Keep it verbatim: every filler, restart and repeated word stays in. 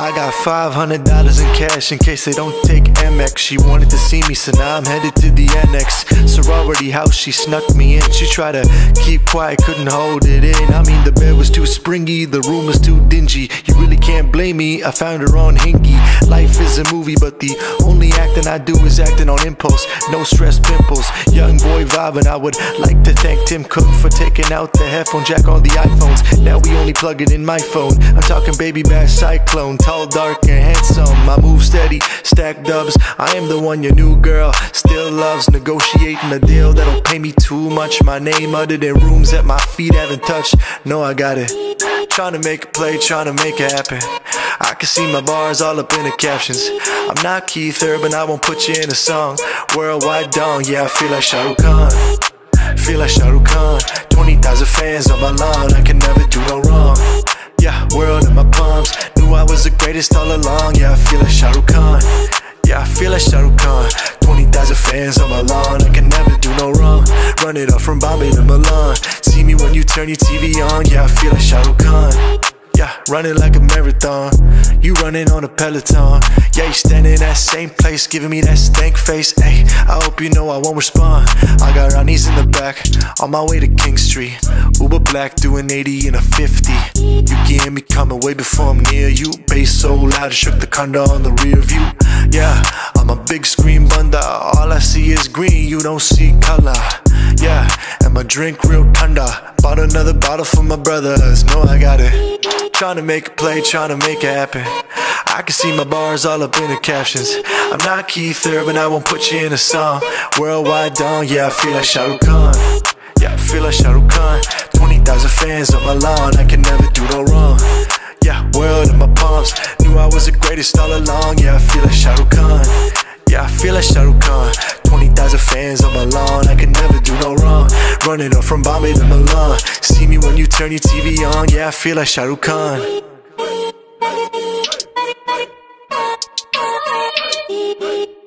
I got five hundred dollars in cash in case they don't take M X. She wanted to see me, so now I'm headed to the annex. Sorority house, she snuck me in. She tried to keep quiet, couldn't hold it in. I mean, the bed was too springy, the room was too dingy. You really can't blame me, I found her on Hingy. Life is a movie, but the only acting I do is acting on impulse. No stress pimples, young boy vibing. I would like to thank Tim Cook for taking out the headphone jack on the iPhones. Now we only plug it in my phone. I'm talking baby bash cyclone, tall, dark, and handsome. I move steady, stack dubs. I am the one your new girl still loves. Negotiating a deal that'll pay me too much. My name uttered in rooms that my feet haven't touched. No, I got it. Trying to make a play, trying to make it happen. I can see my bars all up in the captions. I'm not Keith Urban, I won't put you in a song. Worldwide dawn, yeah, I feel like Shahrukh Khan. Feel like Shahrukh Khan. twenty thousand fans on my lawn, I can never do no wrong. Yeah, world in my palms. Knew I was the greatest all along. Yeah, I feel like Shahrukh Khan. Yeah, I feel like Shahrukh Khan. twenty thousand fans on my lawn, I can never do no wrong. Run it up from Bombay to Milan. See me when you turn your T V on. Yeah, I feel like Shahrukh Khan. Yeah, running like a marathon. You running on a Peloton. Yeah, you standing in that same place, giving me that stank face. Ay, I hope you know I won't respond. I got Ronnie's in the back, on my way to King Street. Uber black, doing eighty in a fifty. You can hear me coming way before I'm near you. Bass so loud, it shook the condo on the rear view. Yeah, I'm a big screen bunda. All I see is green, you don't see color. Yeah, and my drink real tender. Bought another bottle for my brothers, know I got it. Trying to make a play, trying to make it happen. I can see my bars all up in the captions. I'm not Keith Urban, I won't put you in a song. Worldwide dawn, yeah, I feel like Shahrukh Khan. Yeah, I feel like Shahrukh Khan. twenty thousand fans on my lawn, I can never do no wrong. Yeah, world in my palms. Knew I was the greatest all along. Yeah, I feel like Shahrukh Khan. Yeah, I feel like Shahrukh Khan. twenty thousand fans on my lawn, I can never do no wrong. Running up from Bombay to Milan. See me when you turn your T V on. Yeah, I feel like Shahrukh Khan.